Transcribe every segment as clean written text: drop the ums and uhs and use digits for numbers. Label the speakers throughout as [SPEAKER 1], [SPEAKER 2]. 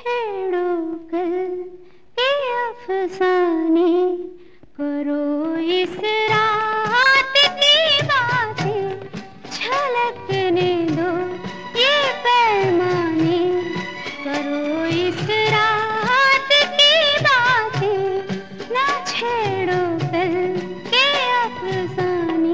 [SPEAKER 1] छेड़ो कल के अफसाने, करो इस रात की बातें, छलकने दो ये पैमाने, करो इस रात की बातें, ना छेड़ो कल के अफसाने।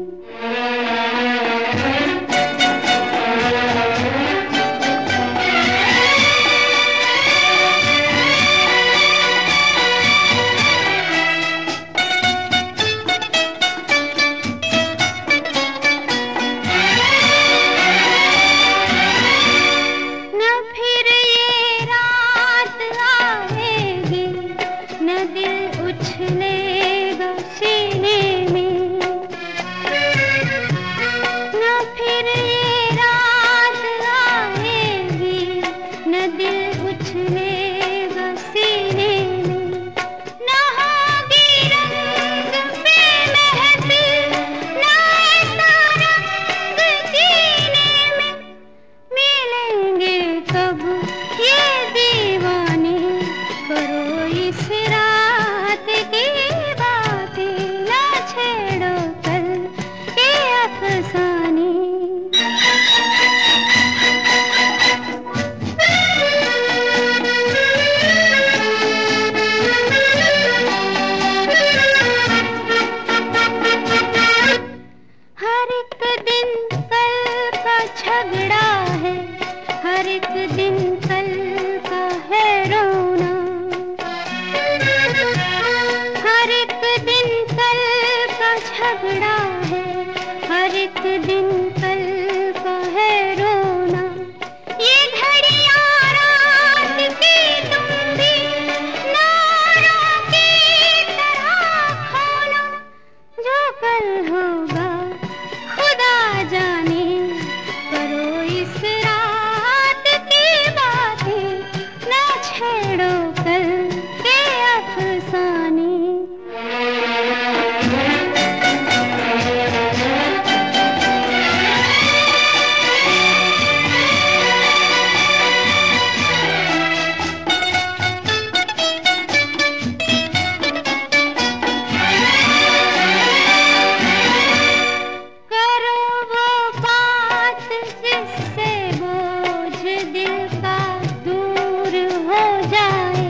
[SPEAKER 1] उछलेगा सीने में, न फिर ये रात आएगी, न दिल उछलेगा सीने में, न होगी रंग पे महफिल, न ऐसा रंग सीने में, मिलेंगे कब ये दीवाने, करो इस रात की बातें, ना छेड़ो कल के अफसाने। हर एक दिन कल का झगड़ा है, हर एक दिन कल का है रोना, हर एक दिन कल का झगड़ा है, हर एक दिन कल का है रोना। ये घड़ियां रात की तुम भी नारों की तरह खोना, जो कल होगा खुदा जाने, करो इस रात की बातें, ना छेड़ो कल के अफसाने। करो वो बात जिससे बोझ दिल का दूर हो जाए,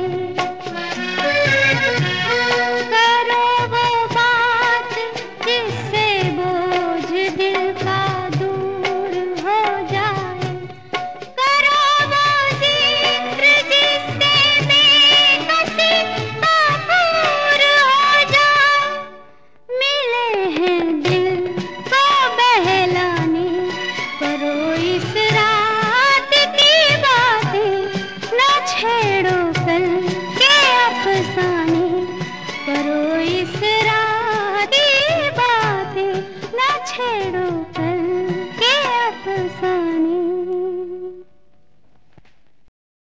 [SPEAKER 1] करो वो बात जिससे बोझ दिल का दूर हो जाए, करो वो जिक्र जिससे बेकसी का दूर हो जाए, मिले हैं